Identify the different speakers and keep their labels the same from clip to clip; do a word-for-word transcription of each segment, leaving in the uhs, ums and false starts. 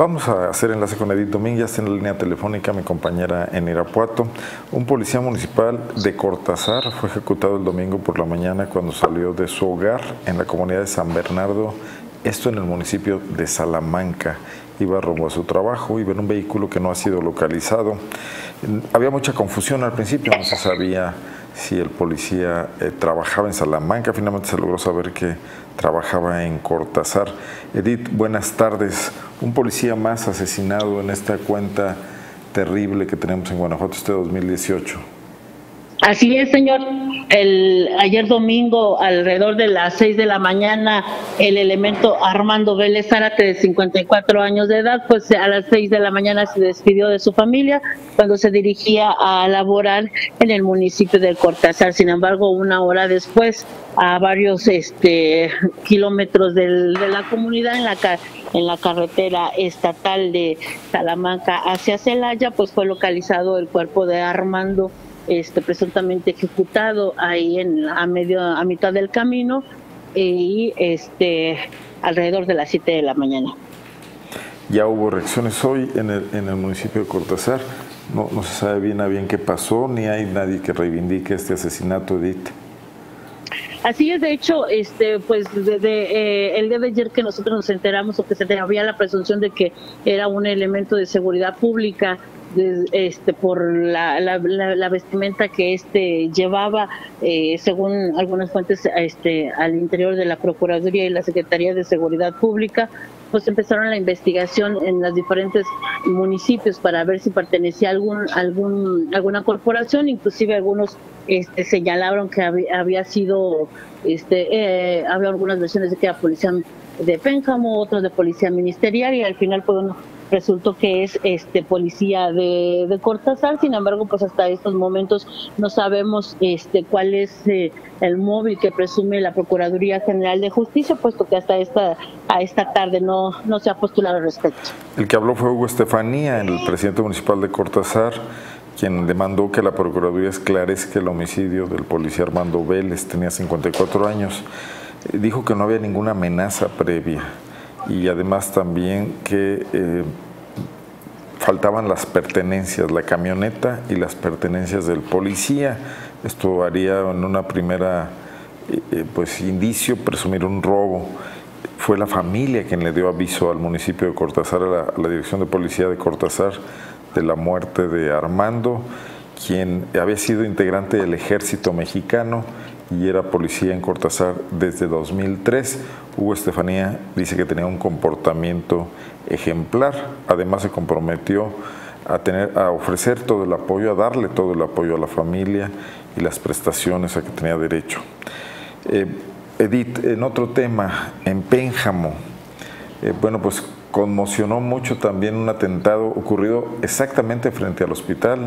Speaker 1: Vamos a hacer enlace con Edith Domínguez en la línea telefónica, mi compañera en Irapuato. Un policía municipal de Cortázar fue ejecutado el domingo por la mañana cuando salió de su hogar en la comunidad de San Bernardo, esto en el municipio de Salamanca. Iba rumbo a su trabajo, iba en un vehículo que no ha sido localizado. Había mucha confusión al principio, no se sabía si el policía eh, trabajaba en Salamanca. Finalmente se logró saber que trabajaba en Cortázar. Edith, buenas tardes. Un policía más asesinado en esta cuenta terrible que tenemos en Guanajuato este dos mil dieciocho.
Speaker 2: Así es, señor. El, ayer domingo, alrededor de las seis de la mañana, el elemento Armando Vélez Zárate, de cincuenta y cuatro años de edad, pues a las seis de la mañana se despidió de su familia cuando se dirigía a laborar en el municipio de Cortázar. Sin embargo, una hora después, a varios este, kilómetros del, de la comunidad, en la, en la carretera estatal de Salamanca hacia Celaya, pues fue localizado el cuerpo de Armando, Este, presuntamente ejecutado ahí en a medio a mitad del camino y este alrededor de las siete de la mañana.
Speaker 1: Ya hubo reacciones hoy en el, en el municipio de Cortázar. No, no se sabe bien a bien qué pasó, ni hay nadie que reivindique este asesinato, Edith.
Speaker 2: Así es, de hecho, este, pues desde eh, el día de ayer que nosotros nos enteramos o que se había la presunción de que era un elemento de seguridad pública, de, este, por la, la, la, la vestimenta que este llevaba, eh, según algunas fuentes, este, al interior de la Procuraduría y la Secretaría de Seguridad Pública, pues empezaron la investigación en los diferentes municipios para ver si pertenecía a algún, algún, alguna corporación. Inclusive algunos este, señalaron que había, había sido, este, eh, había algunas versiones de que era policía de Pénjamo, otros de policía ministerial, y al final pues uno resultó que es este policía de, de Cortázar. Sin embargo, pues hasta estos momentos no sabemos este cuál es eh, el móvil que presume la Procuraduría General de Justicia, puesto que hasta esta a esta tarde no, no se ha postulado al respecto.
Speaker 1: El que habló fue Hugo Estefanía, el presidente municipal de Cortázar, quien demandó que la Procuraduría esclarezca el homicidio del policía Armando Vélez. Tenía cincuenta y cuatro años. Dijo que no había ninguna amenaza previa y además también que eh, faltaban las pertenencias, la camioneta y las pertenencias del policía. Esto haría en una primera eh, pues indicio presumir un robo. Fue la familia quien le dio aviso al municipio de Cortázar, a la, a la Dirección de Policía de Cortázar, de la muerte de Armando, quien había sido integrante del ejército mexicano y era policía en Cortázar desde dos mil tres. Hugo Estefanía dice que tenía un comportamiento ejemplar. Además se comprometió a, tener, a ofrecer todo el apoyo, a darle todo el apoyo a la familia y las prestaciones a que tenía derecho. Eh, Edith, en otro tema, en Pénjamo, eh, bueno, pues conmocionó mucho también un atentado ocurrido exactamente frente al hospital.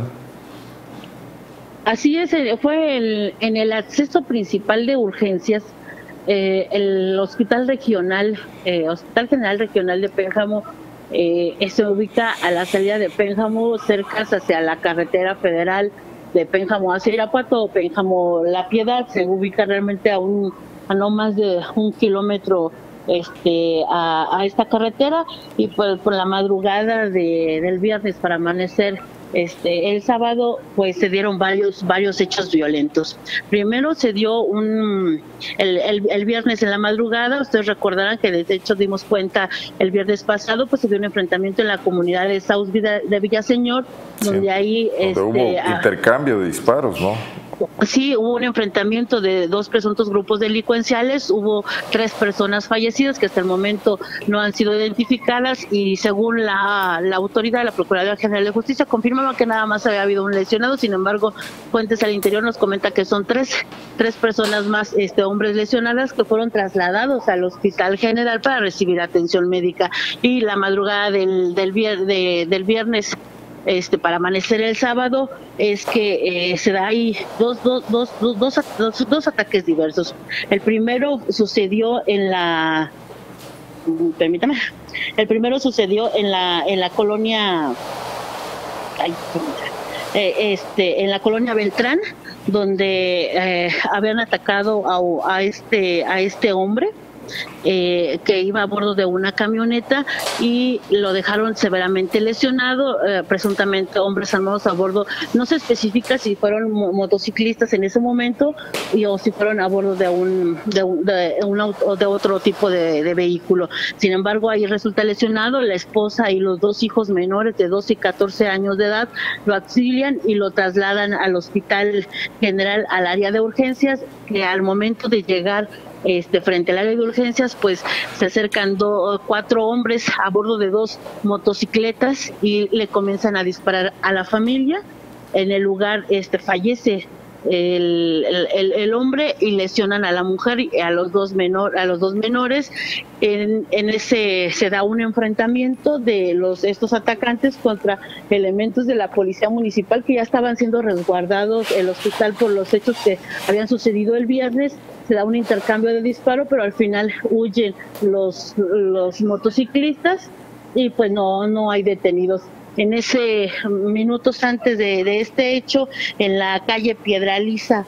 Speaker 2: Así es, fue el, en el acceso principal de urgencias, eh, el Hospital Regional, eh, Hospital General Regional de Pénjamo, eh, se ubica a la salida de Pénjamo, cerca hacia la carretera federal de Pénjamo hacia Irapuato, o Pénjamo La Piedad. Se ubica realmente a, un, a no más de un kilómetro este, a, a esta carretera, y por, por la madrugada de, del viernes para amanecer Este, el sábado, pues se dieron varios varios hechos violentos. Primero se dio un el, el, el viernes en la madrugada. Ustedes recordarán que de hecho dimos cuenta el viernes pasado, pues se dio un enfrentamiento en la comunidad de Saus de Villaseñor, sí, donde ahí
Speaker 1: donde este, hubo intercambio de disparos, ¿no?
Speaker 2: Sí, hubo un enfrentamiento de dos presuntos grupos delincuenciales, hubo tres personas fallecidas que hasta el momento no han sido identificadas, y según la, la autoridad, la Procuraduría General de Justicia, confirmaba que nada más había habido un lesionado. Sin embargo, fuentes al interior nos comenta que son tres, tres personas más, este, hombres lesionadas, que fueron trasladados al Hospital General para recibir atención médica. Y la madrugada del, del, vier, de, del viernes, Este, para amanecer el sábado, es que eh, se da ahí dos, dos, dos, dos, dos, dos, dos ataques diversos. El primero sucedió en la, permítame, el primero sucedió en la, en la colonia, ay, eh, este, en la colonia Beltrán, donde eh, habían atacado a, a este, a este hombre. eh, que iba a bordo de una camioneta y lo dejaron severamente lesionado, eh, presuntamente hombres armados a bordo. No se especifica si fueron motociclistas en ese momento y, o si fueron a bordo de un de, un, de, un auto, de otro tipo de, de vehículo. Sin embargo, ahí resulta lesionado. La esposa y los dos hijos menores de doce y catorce años de edad lo auxilian y lo trasladan al Hospital General, al área de urgencias, que al momento de llegar Este, frente al área de urgencias, pues se acercan do, cuatro hombres a bordo de dos motocicletas y le comienzan a disparar a la familia. En el lugar este, fallece el, el, el hombre y lesionan a la mujer y a los dos, menor, a los dos menores. En, en ese se da un enfrentamiento de los estos atacantes contra elementos de la policía municipal que ya estaban siendo resguardados el hospital por los hechos que habían sucedido el viernes. Se da un intercambio de disparo, pero al final huyen los, los motociclistas y pues no, no hay detenidos. En ese minutos antes de, de este hecho, en la calle Piedra Lisa,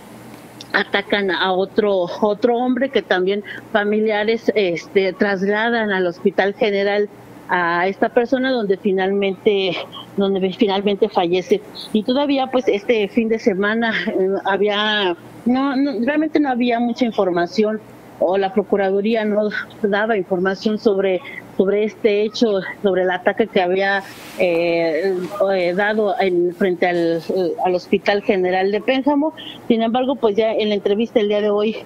Speaker 2: atacan a otro otro hombre que también familiares este, trasladan al Hospital General a esta persona donde finalmente donde finalmente fallece. Y todavía pues este fin de semana eh, había no, no realmente no había mucha información, o la Procuraduría no daba información sobre sobre este hecho, sobre el ataque que había eh, eh, dado en, frente al, al Hospital General de Pénjamo. Sin embargo, pues ya en la entrevista el día de hoy,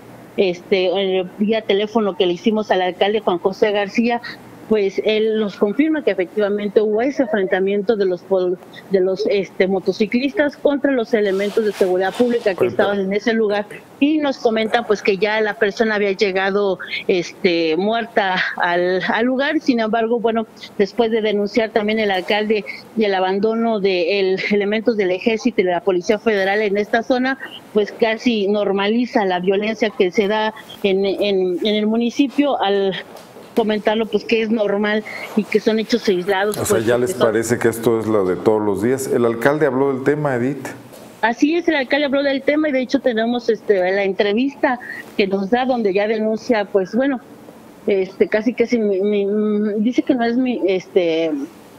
Speaker 2: este vía teléfono que le hicimos al alcalde Juan José García, pues él nos confirma que efectivamente hubo ese enfrentamiento de los de los este, motociclistas contra los elementos de seguridad pública que estaban en ese lugar, y nos comentan pues que ya la persona había llegado este muerta al, al lugar. Sin embargo, bueno, después de denunciar también el alcalde y el abandono de el, elementos del Ejército y de la Policía Federal en esta zona, pues casi normaliza la violencia que se da en, en, en el municipio al comentarlo, pues que es normal y que son hechos aislados.
Speaker 1: O sea,
Speaker 2: pues,
Speaker 1: ya les
Speaker 2: son...
Speaker 1: parece que esto es lo de todos los días. El alcalde habló del tema, Edith.
Speaker 2: Así es, el alcalde habló del tema y de hecho tenemos este la entrevista que nos da donde ya denuncia, pues bueno, este casi que si mi, mi, dice que no es mi, este,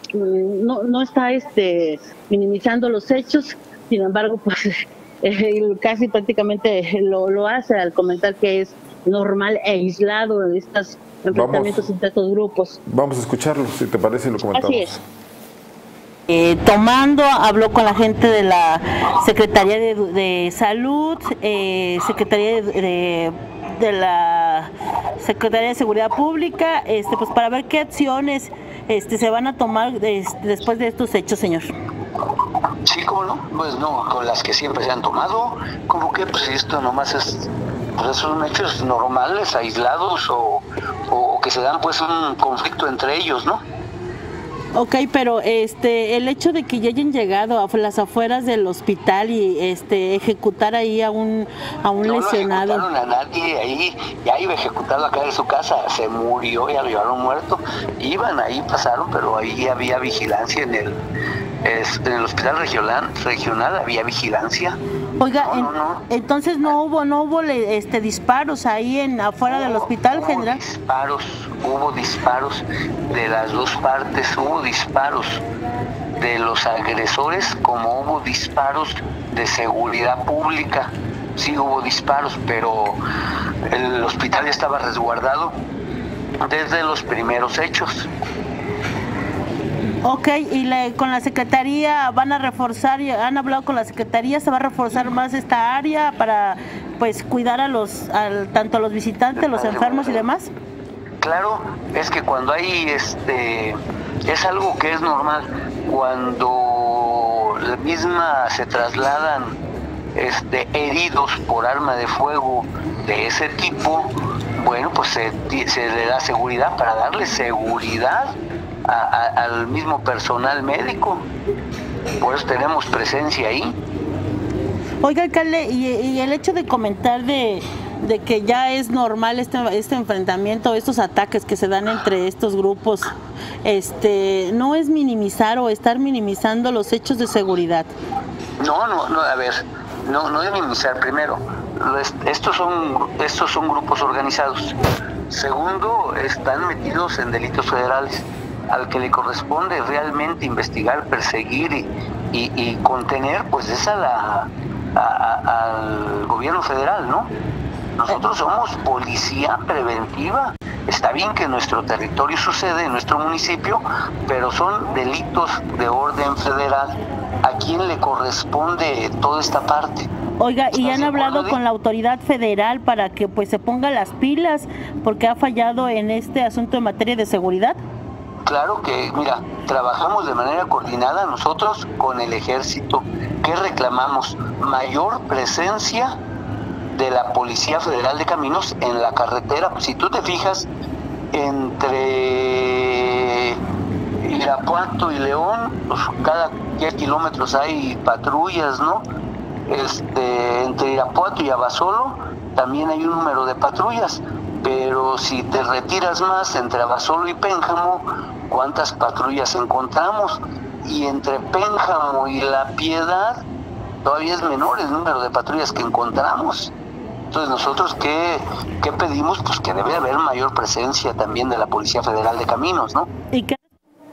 Speaker 2: no no está este minimizando los hechos. Sin embargo, pues eh, casi prácticamente lo, lo hace al comentar que es normal e aislado de estas enfrentamientos entre estos grupos.
Speaker 1: Vamos a escucharlo, si te parece, y lo comentamos.
Speaker 2: Así es.
Speaker 3: Eh, tomando, habló con la gente de la Secretaría de, de Salud, eh, Secretaría de, de, de la Secretaría de Seguridad Pública, este, pues para ver qué acciones este, se van a tomar de, después de estos hechos, señor.
Speaker 4: Sí, ¿cómo no? Pues no, con las que siempre se han tomado, como que pues esto nomás es, pues son hechos normales, aislados o, o que se dan pues un conflicto entre ellos, ¿no?
Speaker 3: Ok, pero este, el hecho de que ya hayan llegado a las afueras del hospital y este ejecutar ahí a un a un
Speaker 4: no,
Speaker 3: lesionado.
Speaker 4: No ejecutaron a nadie ahí, ya iba ejecutado acá en su casa, se murió, ya lo llevaron muerto. Iban ahí, pasaron, pero ahí había vigilancia en el, es, en el hospital regional, regional había vigilancia.
Speaker 3: Oiga,
Speaker 4: no,
Speaker 3: en,
Speaker 4: no, no.
Speaker 3: entonces no hubo no hubo este disparos ahí en afuera
Speaker 4: hubo,
Speaker 3: del hospital
Speaker 4: hubo
Speaker 3: general.
Speaker 4: Disparos, hubo disparos de las dos partes, hubo disparos de los agresores como hubo disparos de seguridad pública. Sí hubo disparos, pero el hospital ya estaba resguardado desde los primeros hechos.
Speaker 3: Ok, y le, con la Secretaría van a reforzar, han hablado con la Secretaría, se va a reforzar más esta área para pues cuidar a los, al, tanto a los visitantes, los enfermos y demás.
Speaker 4: Claro, es que cuando hay este, es algo que es normal, cuando la misma se trasladan este, heridos por arma de fuego de ese tipo, bueno, pues se, se le da seguridad para darle seguridad A, a, al mismo personal médico, por eso tenemos presencia ahí.
Speaker 3: Oiga, alcalde, y, y el hecho de comentar de, de que ya es normal este, este enfrentamiento, estos ataques que se dan entre estos grupos, este, ¿no es minimizar o estar minimizando los hechos de seguridad?
Speaker 4: No, no, no, a ver, no, no es minimizar. Primero, estos son, estos son grupos organizados. Segundo, están metidos en delitos federales, al que le corresponde realmente investigar, perseguir y, y, y contener, pues es a la, a, a, al gobierno federal, ¿no? Nosotros somos policía preventiva. Está bien que en nuestro territorio sucede, en nuestro municipio, pero son delitos de orden federal. ¿A quién le corresponde toda esta parte?
Speaker 3: Oiga, ¿y han hablado con la autoridad federal para que pues se ponga las pilas porque ha fallado en este asunto en materia de seguridad?
Speaker 4: Claro que, mira, trabajamos de manera coordinada nosotros con el ejército. ¿Qué reclamamos? Mayor presencia de la Policía Federal de Caminos en la carretera. Si tú te fijas, entre Irapuato y León, pues cada diez kilómetros hay patrullas, ¿no? Este, entre Irapuato y Abasolo también hay un número de patrullas, pero si te retiras más entre Abasolo y Pénjamo, ¿cuántas patrullas encontramos? Y entre Pénjamo y La Piedad todavía es menor el número de patrullas que encontramos. Entonces, nosotros, ¿qué, qué pedimos? Pues que debe haber mayor presencia también de la Policía Federal de Caminos, ¿no?
Speaker 3: ¿Y qué?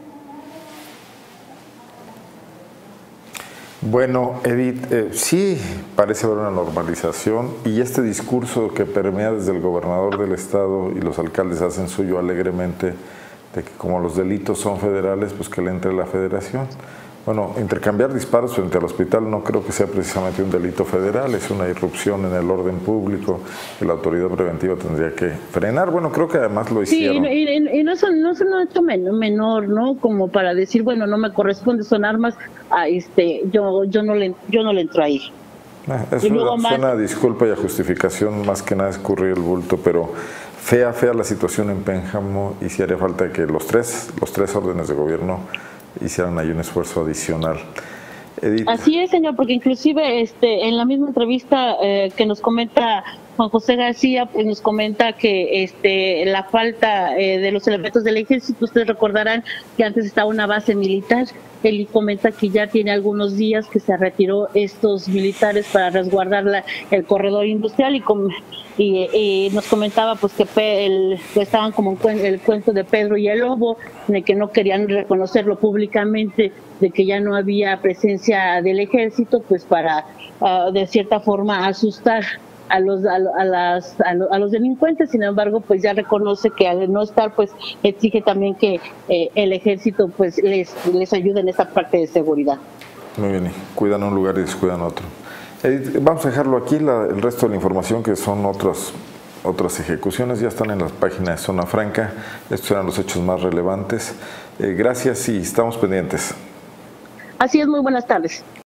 Speaker 1: Bueno, Edith, eh, sí parece haber una normalización, y este discurso que permea desde el gobernador del estado y los alcaldes hacen suyo alegremente, de que como los delitos son federales, pues que le entre la federación. Bueno, intercambiar disparos frente al hospital no creo que sea precisamente un delito federal, es una irrupción en el orden público que la autoridad preventiva tendría que frenar. Bueno, creo que además lo hicieron.
Speaker 2: Sí, y, y, y no son no son un hecho menor, ¿no? Como para decir, bueno, no me corresponde, son armas, a este, yo yo no le yo no le entro ahí.
Speaker 1: Ah, es una, más... una disculpa y a justificación, más que nada escurrir el bulto, pero fea, fea la situación en Pénjamo, y sí haría falta que los tres, los tres órdenes de gobierno hicieran ahí un esfuerzo adicional. Edith.
Speaker 2: Así es, señor, porque inclusive este en la misma entrevista eh, que nos comenta Juan José García, pues nos comenta que este la falta eh, de los elementos del ejército. Ustedes recordarán que antes estaba una base militar. Él comenta que ya tiene algunos días que se retiró estos militares para resguardar la, el corredor industrial, y, com, y, y nos comentaba pues que pe, el, pues estaban como en el cuento de Pedro y el Lobo, en el que no querían reconocerlo públicamente, de que ya no había presencia del ejército, pues para uh, de cierta forma asustar a los a, a las a, lo, a los delincuentes. Sin embargo, pues ya reconoce que al no estar, pues exige también que eh, el ejército pues les les ayude en esta parte de seguridad.
Speaker 1: Muy bien, cuidan un lugar y descuidan otro. Edith, vamos a dejarlo aquí. La, el resto de la información, que son otras otras ejecuciones, ya están en la página de Zona Franca. Estos eran los hechos más relevantes. Eh, gracias y estamos pendientes.
Speaker 2: Así es, muy buenas tardes.